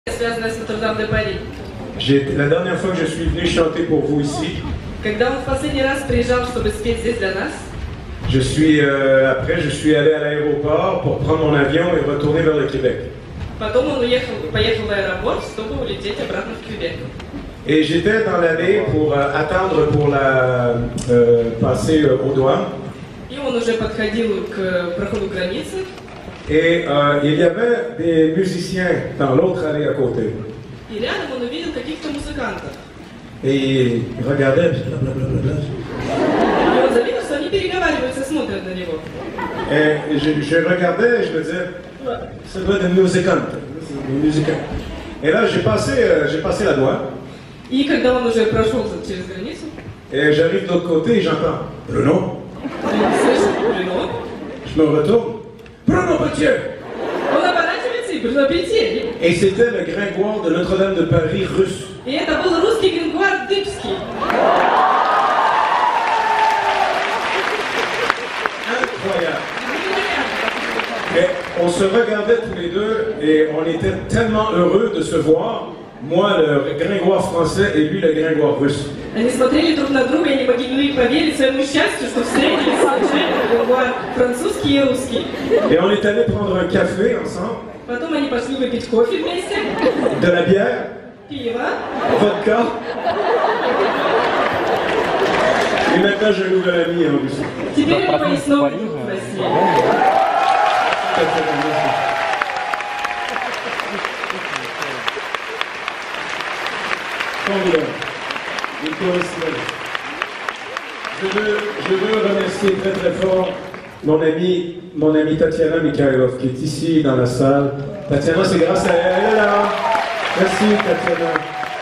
связанная с Нотр-Дам-де-Пари. La dernière fois que je suis venu chanter pour vous ici, Когда он в последний раз приезжал, чтобы спеть здесь для нас, après je suis allé à l'aéroport pour prendre mon avion et retourner vers le Québec. потом он поехал в аэропорт, чтобы улететь обратно в Квебек. Et j'étais dans l'allée pour attendre pour passer aux douanes. И он уже подходил к проходу границы. Et il y avait des musiciens dans l'autre allée à côté. И рядом он увидел каких-то музыкантов. Et il regardait, blablabla. И он заметил, что они переговариваются, смотрят на него. Et je regardais et je me disais, ça doit être des musicantes. Et là, j'ai passé la douane. И когда он уже прошел через границу, Et j'arrive de l'autre côté et j'entends Bruno. он слышит Bruno. Je me retourne. Bruno Potier. Он оборачивается и Bruno Potier. Et c'était le Gringoire de Notre-Dame de Paris russe. И это был русский Грингуар Дыбский. Incroyable. Et on se regardait tous les deux et on était tellement heureux de se voir. Moi, le Gringoire français et lui, le Gringoire russe. Они смотрели друг на друга и не могли поверить своему счастью, что встретились случайно Грингуар французский и русский. Et on est allé prendre un café ensemble. Потом они пошли выпить кофе вместе, De la bière, пиво. vodka. Et maintenant, j'ai un nouvel ami en Russie. Теперь у него есть новый друг в России. Je veux remercier très très fort mon ami Tatiana Mikhailov qui est ici dans la salle. Tatiana, c'est grâce à elle, elle est là. Merci Tatiana.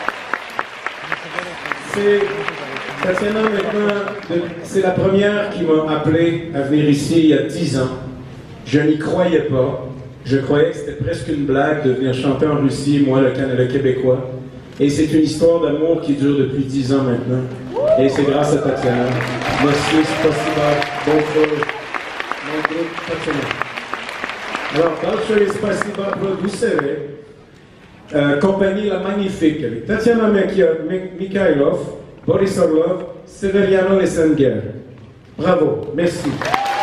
Tatiana maintenant, c'est la première qui m'a appelé à venir ici il y a 10 ans. Je n'y croyais pas. Je croyais que c'était presque une blague de venir chanter en Russie, moi le Québécois. Et c'est une histoire d'amour qui dure depuis 10 ans maintenant. Et c'est grâce à Tatiana. Merci, spasiba, bonjour. Mon groupe Tatiana. Alors, большое спасибо продюсеры, compagnie La Magnifique, avec Tatiana Mikhailov, Boris Orlov, Severiano Lessenger. Bravo, merci.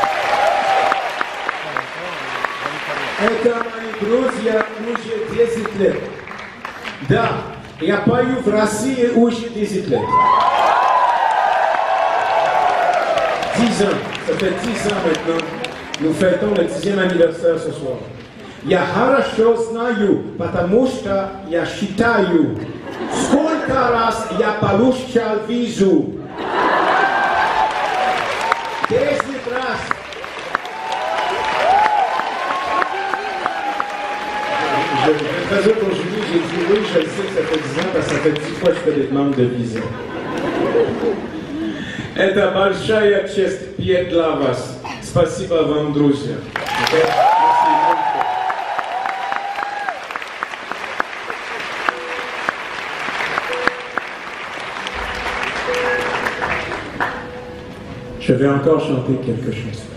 Это мои друзья уже 10 лет. Да, я пою в России уже 10 лет. 10 ans, ça fait 10 ans maintenant. Nous fêtons le 10e anniversaire ce soir. Я хорошо знаю, потому что я считаю, сколько раз я получал визу. 10 раз. Je vais très heureux aujourd'hui, j'ai dit oui, je le sais que ça fait 10 ans, parce que ça fait 10 fois que je fais des demandes de visa. Это большая честь петь для вас. Спасибо вам, друзья. Je vais encore chanter quelque chose.